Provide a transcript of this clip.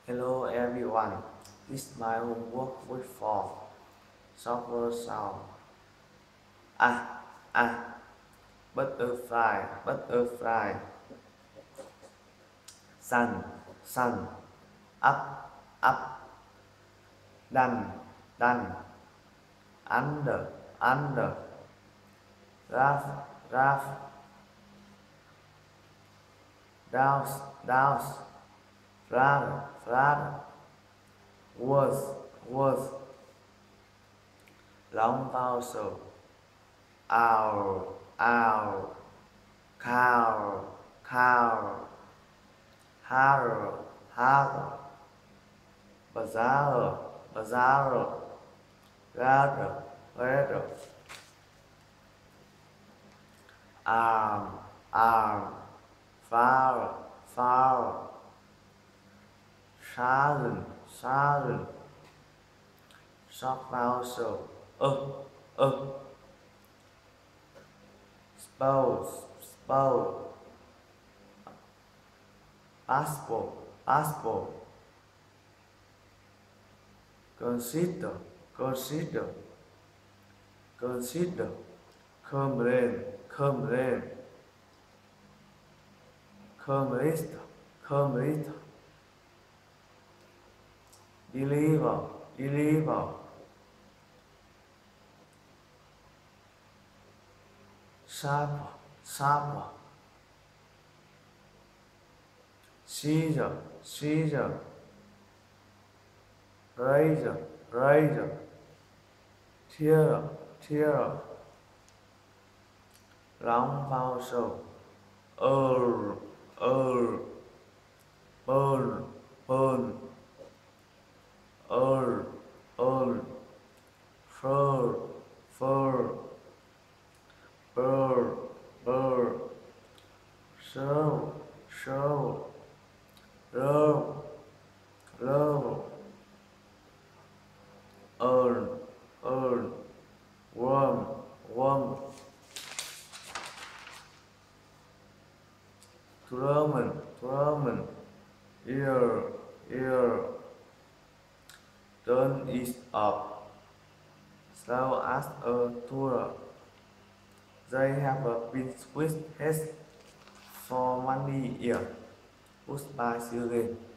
Hello everyone, this is my homework with four software sound. Ah, ah, butterfly, butterfly. Sun, sun. Up, up. Down, down. Under, under. Rough, rough. Down, down. Flat, flat. Worse, worse. Long pause. Owl, owl. Cow, cow. Harrow, harrow. Bazaar, bazaar. Gather, gather. Arm, arm. Fire, fire. Silent, silent. Shock mouse. Uh. Spouse, spouse. Passport, passport. Consider, consider. Consider. Complain, complain. Complete, complete. Deliver, deliver. Sharper, sharper. Scissor, scissor. Razor, razor. Tear, tear. Long pause. Burn, burn. Fur, fur. Burr, burr. Show, show. Row, row. Earn. Worm, worm. Truman. Ear. Turn it up. Slow as a tour. They have been squeezed heads for money here. Goodbye, see you again.